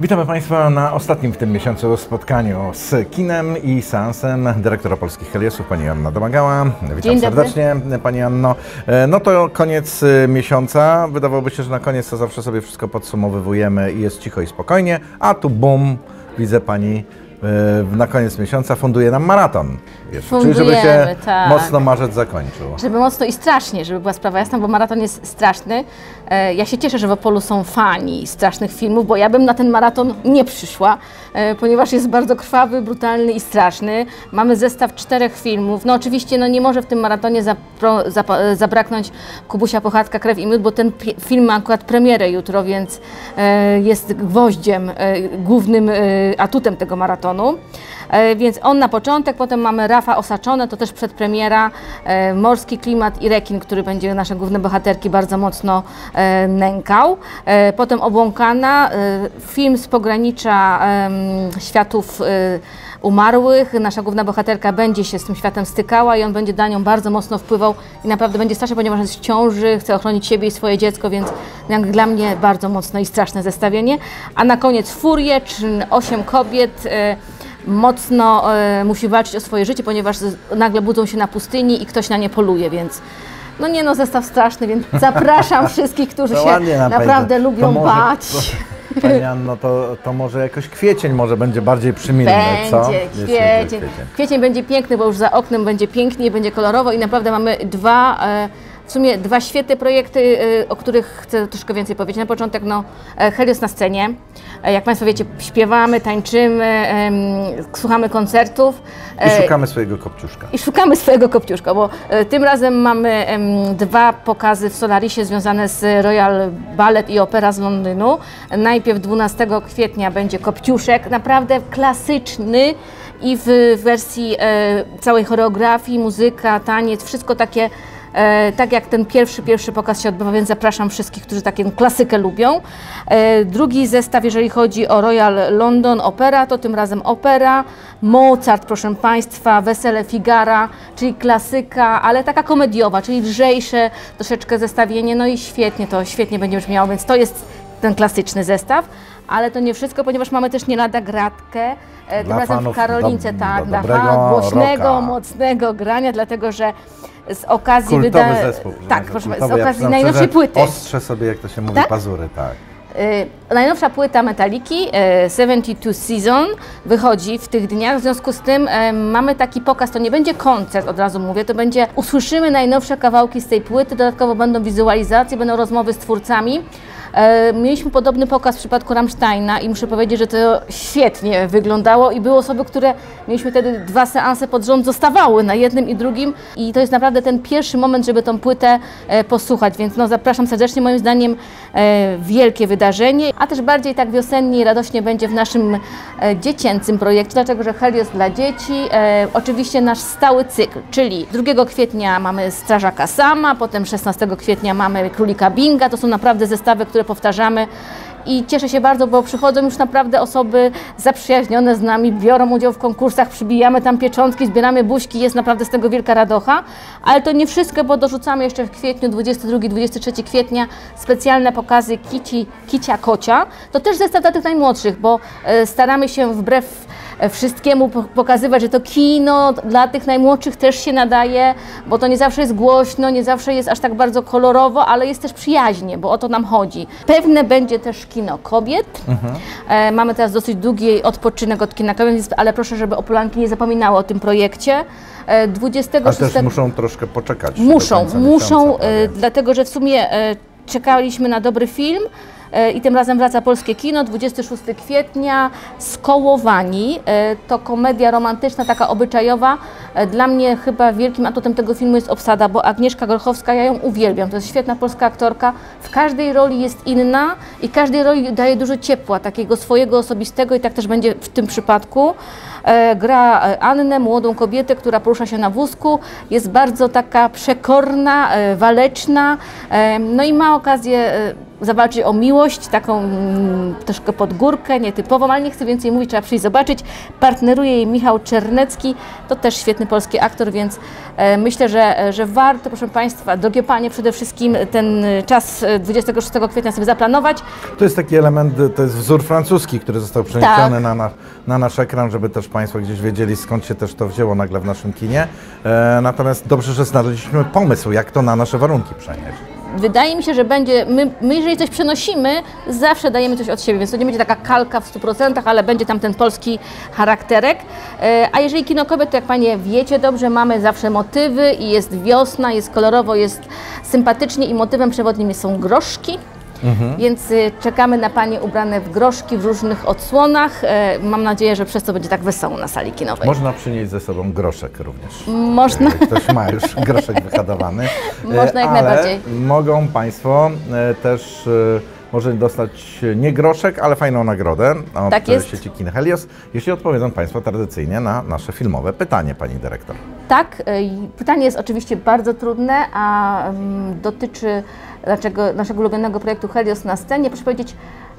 Witamy Państwa na ostatnim w tym miesiącu spotkaniu z kinem i seansem dyrektora Polskich Heliosów, pani Joanna Domagała. Witam serdecznie, pani Anno. No to koniec miesiąca. Wydawałoby się, że na koniec to zawsze sobie wszystko podsumowujemy i jest cicho i spokojnie, a tu bum, widzę pani na koniec miesiąca funduje nam maraton. Czyli żeby się mocno marzec zakończył. Żeby mocno i strasznie, żeby była sprawa jasna, bo maraton jest straszny. Ja się cieszę, że w Opolu są fani strasznych filmów, bo ja bym na ten maraton nie przyszła, ponieważ jest bardzo krwawy, brutalny i straszny. Mamy zestaw 4 filmów. No oczywiście nie może w tym maratonie zabraknąć Kubusia Puchatka, Krew i Miód, bo ten film ma akurat premierę jutro, więc jest gwoździem, głównym atutem tego maratonu. Więc on na początek, potem mamy Rafa Osaczone, to też przedpremiera, Morski Klimat i Rekin, który będzie nasze główne bohaterki bardzo mocno nękał. Potem Obłąkana, film z pogranicza światów umarłych. Nasza główna bohaterka będzie się z tym światem stykała i on będzie na nią bardzo mocno wpływał i naprawdę będzie straszny, ponieważ jest w ciąży, chce ochronić siebie i swoje dziecko, więc jak dla mnie bardzo mocne i straszne zestawienie. A na koniec Furie, czyli 8 kobiet, mocno musi walczyć o swoje życie, ponieważ nagle budzą się na pustyni i ktoś na nie poluje, więc zestaw straszny, więc zapraszam wszystkich, którzy się naprawdę lubią bać. Pani Anno, to może jakoś kwiecień może będzie bardziej przymilny, co? Kwiecień będzie piękny, bo już za oknem będzie pięknie, będzie kolorowo i naprawdę mamy w sumie dwa świetne projekty, o których chcę troszkę więcej powiedzieć. Na początek Helios na scenie. Jak Państwo wiecie, śpiewamy, tańczymy, słuchamy koncertów. I szukamy swojego kopciuszka. Bo tym razem mamy 2 pokazy w Solarisie związane z Royal Ballet i Opera z Londynu. Najpierw 12 kwietnia będzie Kopciuszek, naprawdę klasyczny i w wersji całej choreografii, muzyka, taniec, wszystko takie tak jak ten pierwszy pokaz się odbywa, więc zapraszam wszystkich, którzy taką klasykę lubią. Drugi zestaw, jeżeli chodzi o Royal London Opera, to tym razem opera, Mozart, proszę Państwa, Wesele Figara, czyli klasyka, ale taka komediowa, czyli lżejsze troszeczkę zestawienie, no i świetnie będzie brzmiało, więc to jest ten klasyczny zestaw. Ale to nie wszystko, ponieważ mamy też nie lada gratkę, tym razem w Karolince, dla głośnego, mocnego grania, dlatego że z okazji zespół. Tak, proszę, z okazji najnowszej płyty. Ostrze sobie, jak to się mówi, pazury, tak. Najnowsza płyta Metaliki, 72 Season, wychodzi w tych dniach, w związku z tym mamy taki pokaz, to nie będzie koncert, od razu mówię, to będzie, usłyszymy najnowsze kawałki z tej płyty, dodatkowo będą wizualizacje, będą rozmowy z twórcami. Mieliśmy podobny pokaz w przypadku Rammsteina i muszę powiedzieć, że to świetnie wyglądało i były osoby, które mieliśmy wtedy 2 seanse pod rząd, zostawały na jednym i drugim i to jest naprawdę ten pierwszy moment, żeby tą płytę posłuchać, więc zapraszam serdecznie, moim zdaniem wielkie wydarzenie, a też bardziej tak wiosennie i radośnie będzie w naszym dziecięcym projekcie, dlatego że Helios dla dzieci, oczywiście nasz stały cykl, czyli 2 kwietnia mamy Strażaka Sama, potem 16 kwietnia mamy Królika Binga, to są naprawdę zestawy, które powtarzamy i cieszę się bardzo, bo przychodzą już naprawdę osoby zaprzyjaźnione z nami, biorą udział w konkursach, przybijamy tam pieczątki, zbieramy buźki, jest naprawdę z tego wielka radocha, ale to nie wszystko, bo dorzucamy jeszcze w kwietniu, 22-23 kwietnia specjalne pokazy Kicia Kocia. To też zestaw dla tych najmłodszych, bo staramy się wbrew wszystkiemu pokazywać, że to kino dla tych najmłodszych też się nadaje, bo to nie zawsze jest głośno, nie zawsze jest aż tak bardzo kolorowo, ale jest też przyjaźnie, bo o to nam chodzi. Pewne będzie też kino kobiet. Mamy teraz dosyć długi odpoczynek od kina kobiet, ale proszę, żeby Opolanki nie zapominały o tym projekcie. 26... Ale też muszą troszkę poczekać. Muszą, dlatego że w sumie czekaliśmy na dobry film. I tym razem wraca polskie kino, 26 kwietnia, Skołowani. To komedia romantyczna, taka obyczajowa. Dla mnie chyba wielkim atutem tego filmu jest obsada, bo Agnieszka Grochowska, ja ją uwielbiam. To jest świetna polska aktorka. W każdej roli jest inna i każdej roli daje dużo ciepła, takiego swojego osobistego i tak też będzie w tym przypadku. Gra Annę, młodą kobietę, która porusza się na wózku. Jest bardzo taka przekorna, waleczna, no i ma okazję zawalczyć o miłość, taką troszkę pod górkę, nietypową, ale nie chcę więcej mówić, trzeba przyjść zobaczyć. Partneruje jej Michał Czernecki, to też świetny polski aktor, więc myślę, że warto, proszę Państwa, drogie Panie, przede wszystkim ten czas 26 kwietnia sobie zaplanować. To jest taki element, to jest wzór francuski, który został przeniesiony na nasz ekran, żeby też Państwo gdzieś wiedzieli, skąd się też to wzięło nagle w naszym kinie. Natomiast dobrze, że znaleźliśmy pomysł, jak to na nasze warunki przenieść. Wydaje mi się, że będzie, my jeżeli coś przenosimy, zawsze dajemy coś od siebie, więc to nie będzie taka kalka w 100%, ale będzie tam ten polski charakterek. A jeżeli kino kobiet, to jak Panie wiecie dobrze, mamy zawsze motywy i jest wiosna, jest kolorowo, jest sympatycznie i motywem przewodnim są groszki. Więc czekamy na Panie ubrane w groszki w różnych odsłonach. Mam nadzieję, że przez to będzie tak wesoło na sali kinowej. Można przynieść ze sobą groszek również. Można. Ktoś ma już groszek wyhodowany. Można jak ale najbardziej. Mogą Państwo też może dostać nie groszek, ale fajną nagrodę od Tak jest. sieci Kin Helios, jeśli odpowiedzą Państwo tradycyjnie na nasze filmowe pytanie, Pani Dyrektor. Tak, pytanie jest oczywiście bardzo trudne, a dotyczy naszego ulubionego projektu Helios na scenie. Proszę powiedzieć,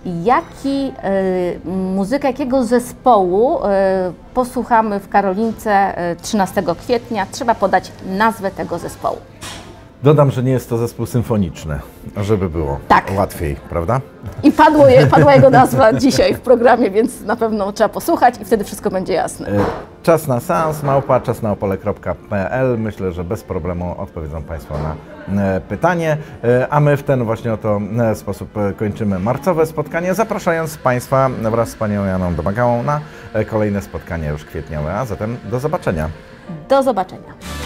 muzykę jakiego zespołu posłuchamy w Karolince 13 kwietnia? Trzeba podać nazwę tego zespołu. Dodam, że nie jest to zespół symfoniczny, żeby było łatwiej, prawda? I padła jego nazwa dzisiaj w programie, więc na pewno trzeba posłuchać i wtedy wszystko będzie jasne. Czas na seans, @czasnaopole.pl. Myślę, że bez problemu odpowiedzą Państwo na pytanie, a my w ten właśnie oto sposób kończymy marcowe spotkanie, zapraszając Państwa wraz z Panią Joanną Domagałą na kolejne spotkanie już kwietniowe, a zatem do zobaczenia. Do zobaczenia.